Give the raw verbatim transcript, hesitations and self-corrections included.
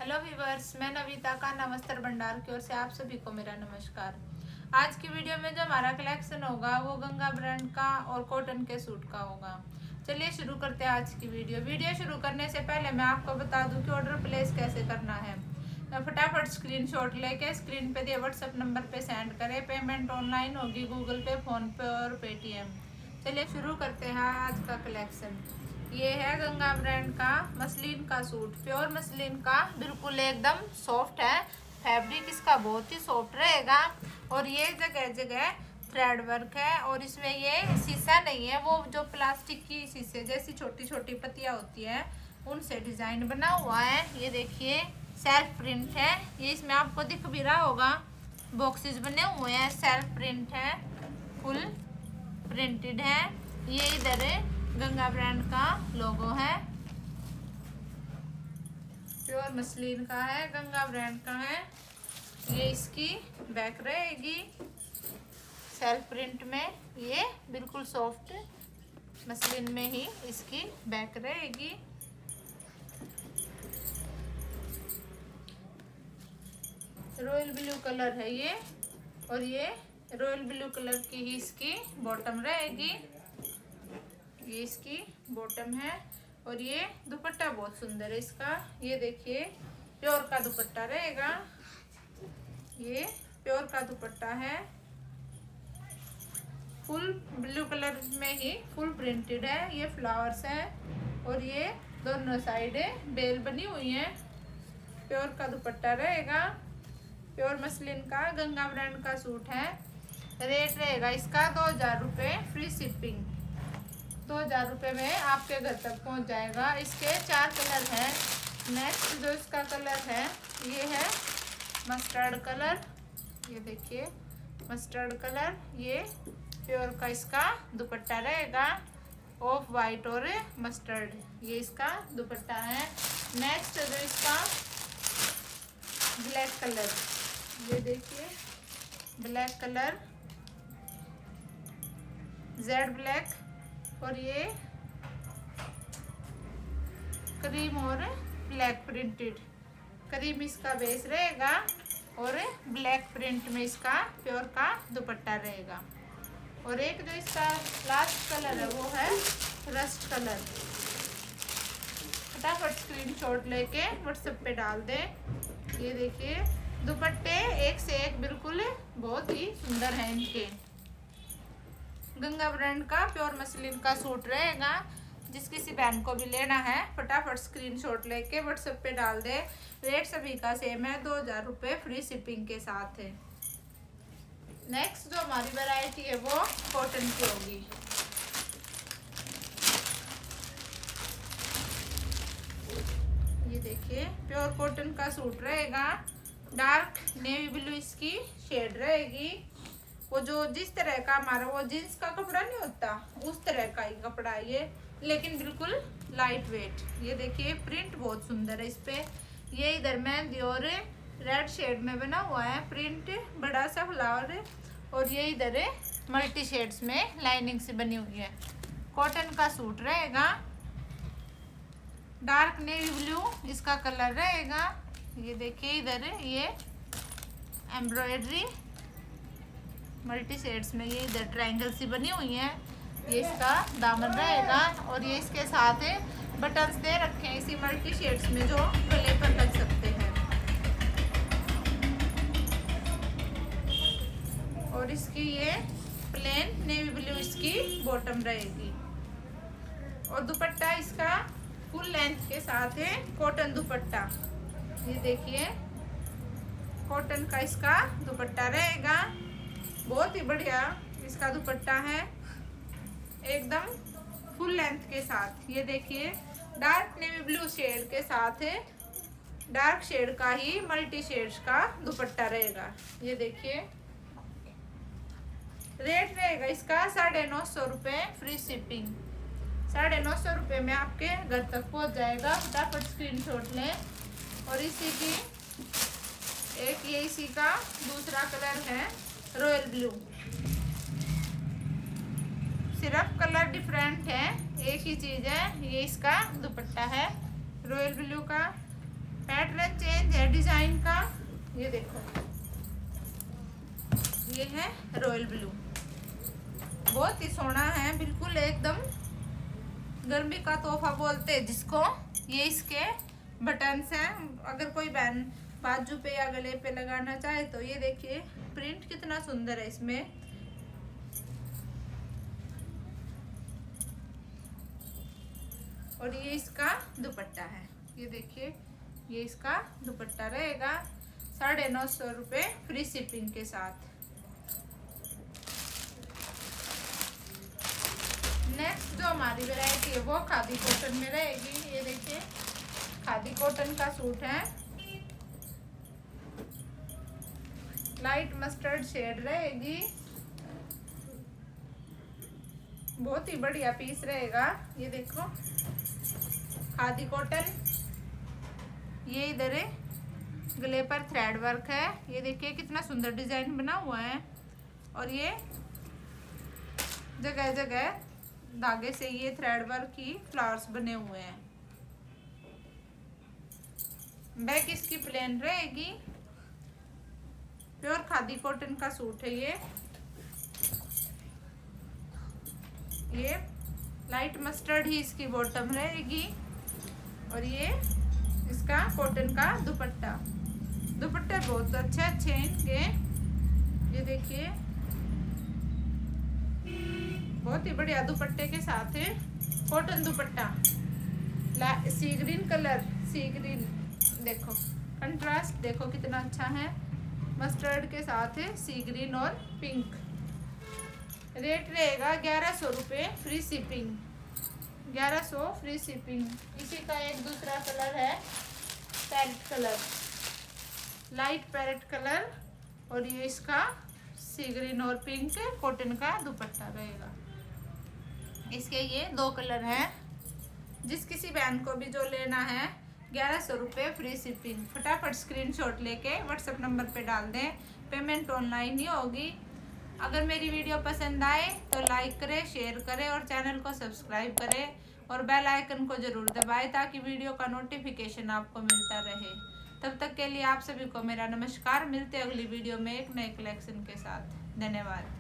Hello viewers, मैं नविता का नमस्तर भंडार की ओर से आप सभी को मेरा नमस्कार। आज की वीडियो में जो हमारा कलेक्शन होगा वो गंगा ब्रांड का और कॉटन के सूट का होगा। चलिए शुरू करते हैं आज की वीडियो। वीडियो शुरू करने से पहले मैं आपको बता दूं कि ऑर्डर प्लेस कैसे करना है। फटाफट स्क्रीनशॉट लेके स्क्रीन पे दिए व्हाट्सएप नंबर पे सेंड करें। पेमेंट ऑनलाइन होगी, गूगल पे, फोन पे और पेटीएम। चलिए शुरू करते हैं आज का कलेक्शन। ये है गंगा ब्रांड का मसलिन का सूट, प्योर मसलिन का, बिल्कुल एकदम सॉफ्ट है। फैब्रिक इसका बहुत ही सॉफ्ट रहेगा और ये जगह जगह थ्रेड वर्क है और इसमें ये शीशा नहीं है, वो जो प्लास्टिक की शीशे जैसी छोटी छोटी पत्तियां होती हैं उनसे डिजाइन बना हुआ है। ये देखिए सेल्फ प्रिंट है, ये इसमें आपको दिख भी रहा होगा, बॉक्सेस बने हुए हैं, सेल्फ प्रिंट है, फुल प्रिंटेड है। ये इधर गंगा ब्रांड का लोगो है, प्योर मसलिन का है, गंगा ब्रांड का है। ये इसकी बैक रहेगी सेल्फ प्रिंट में, ये बिल्कुल सॉफ्ट मसलिन में ही इसकी बैक रहेगी। रॉयल ब्लू कलर है ये और ये रॉयल ब्लू कलर की ही इसकी बॉटम रहेगी। ये इसकी बॉटम है और ये दुपट्टा बहुत सुंदर है इसका। ये देखिए प्योर का दुपट्टा रहेगा, ये प्योर का दुपट्टा है, फुल ब्लू कलर में ही फुल प्रिंटेड है। ये फ्लावर्स है और ये दोनों साइड बेल बनी हुई है। प्योर का दुपट्टा रहेगा, प्योर मसलिन का गंगा ब्रांड का सूट है। रेट रहेगा इसका दो हजार रुपये फ्री शिपिंग। दो हजार रुपये में आपके घर तक पहुंच जाएगा। इसके चार कलर हैं। नेक्स्ट जो इसका कलर है ये है मस्टर्ड कलर। ये देखिए मस्टर्ड कलर, ये प्योर का इसका दुपट्टा रहेगा, ऑफ वाइट और मस्टर्ड, ये इसका दुपट्टा है। नेक्स्ट जो इसका ब्लैक कलर, ये देखिए ब्लैक कलर, जेड ब्लैक, और ये क्रीम और ब्लैक प्रिंटेड, क्रीम इसका बेस रहेगा और ब्लैक प्रिंट में इसका प्योर का दुपट्टा रहेगा। और एक जो इसका लास्ट कलर है वो है रस्ट कलर। फटाफट स्क्रीनशॉट लेके व्हाट्सएप पे डाल दें। ये देखिए दुपट्टे एक से एक बिल्कुल बहुत ही सुंदर हैं इनके। गंगा ब्रांड का प्योर मसलिन का सूट रहेगा। जिस किसी बहन को भी लेना है फटाफट स्क्रीनशॉट लेके व्हाट्सएप पे डाल दे। रेट सभी का सेम है, दो हजार रुपये फ्री शिपिंग के साथ है। नेक्स्ट जो हमारी वैरायटी है वो कॉटन की होगी। ये देखिए प्योर कॉटन का सूट रहेगा, डार्क नेवी ब्लू इसकी शेड रहेगी। वो जो जिस तरह का हमारा वो जींस का कपड़ा नहीं होता उस तरह का ही कपड़ा है ये, लेकिन बिल्कुल लाइट वेट। ये देखिए प्रिंट बहुत सुंदर है इस पे। ये इधर मेहंदी और रेड शेड में बना हुआ है प्रिंट, बड़ा सा फ्लावर, और ये इधर मल्टी शेड्स में लाइनिंग से बनी हुई है। कॉटन का सूट रहेगा, डार्क नेवी ब्लू इसका कलर रहेगा। ये देखिए इधर ये एम्ब्रॉयडरी मल्टी शेड्स में, ये इधर ट्रायंगल सी बनी हुई है। ये इसका दामन रहेगा और ये इसके साथ बटन्स दे रखे हैं इसी मल्टी शेड्स में जो गले पर लग सकते हैं। और इसकी ये प्लेन नेवी ब्लू इसकी बॉटम रहेगी और दुपट्टा इसका फुल लेंथ के साथ है, कॉटन दुपट्टा। ये देखिए कॉटन का इसका दुपट्टा रहेगा, बहुत ही बढ़िया इसका दुपट्टा है, एकदम फुल लेंथ के साथ। ये देखिए डार्क नेवी ब्लू शेड के साथ है, डार्क शेड का ही मल्टी शेड्स का दुपट्टा रहेगा। ये देखिए रेट रहेगा इसका साढ़े नौ सौ रुपये फ्री शिपिंग। साढ़े नौ सौ रुपये में आपके घर तक पहुंच जाएगा। फटाफट स्क्रीनशॉट लें। और इसी की एक ये इसी का दूसरा कलर है रॉयल ब्लू, सिर्फ कलर डिफरेंट है, एक ही चीज है। ये इसका दुपट्टा है रॉयल ब्लू का। पैटर्न चेंज ये देखो, ये है रॉयल ब्लू, बहुत ही सोना है, बिल्कुल एकदम गर्मी का तोहफा बोलते हैं जिसको। ये इसके बटन्स हैं, अगर कोई बहन बाजू पे या गले पे लगाना चाहे तो। ये देखिए प्रिंट कितना सुंदर है इसमें। और ये इसका दुपट्टा है, ये देखिए, ये इसका दुपट्टा रहेगा साढ़े नौ सौ रुपये फ्री शिपिंग के साथ। नेक्स्ट जो हमारी वैरायटी है वो खादी कॉटन में रहेगी। ये देखिए खादी कॉटन का सूट है, लाइट मस्टर्ड शेड रहेगी, बहुत ही बढ़िया पीस रहेगा। ये देखो खादी कॉटन, ये इधर है गले पर थ्रेड वर्क है, ये देखिए कितना सुंदर डिजाइन बना हुआ है। और ये जगह जगह धागे से ये थ्रेड वर्क की फ्लावर्स बने हुए हैं। बैक इसकी प्लेन रहेगी, प्योर खादी कॉटन का सूट है ये। ये लाइट मस्टर्ड ही इसकी बॉटम रहेगी और ये इसका कॉटन का दुपट्टा। दुपट्टे बहुत अच्छे अच्छे हैं इनके, ये देखिए बहुत ही बढ़िया दुपट्टे के साथ है cotton dupatta. Sea green colour, sea green देखो कंट्रास्ट देखो कितना अच्छा है, मस्टर्ड के साथ है सी ग्रीन और पिंक। रेट रहेगा ग्यारह सौ रुपये फ्री शिपिंग, ग्यारह सौ फ्री शिपिंग। इसी का एक दूसरा कलर है parrot colour, light parrot colour, और ये इसका सी ग्रीन और पिंक कॉटन का दुपट्टा रहेगा। इसके ये दो कलर हैं। जिस किसी बहन को भी जो लेना है ग्यारह सौ रुपये फ्री शिपिंग। फटाफट स्क्रीनशॉट लेके व्हाट्सएप नंबर पे डाल दें, पेमेंट ऑनलाइन ही होगी। अगर मेरी वीडियो पसंद आए तो लाइक करें, शेयर करें और चैनल को सब्सक्राइब करें और बेल आइकन को ज़रूर दबाएं ताकि वीडियो का नोटिफिकेशन आपको मिलता रहे। तब तक के लिए आप सभी को मेरा नमस्कार। मिलते हैं अगली वीडियो में एक नए कलेक्शन के साथ। धन्यवाद।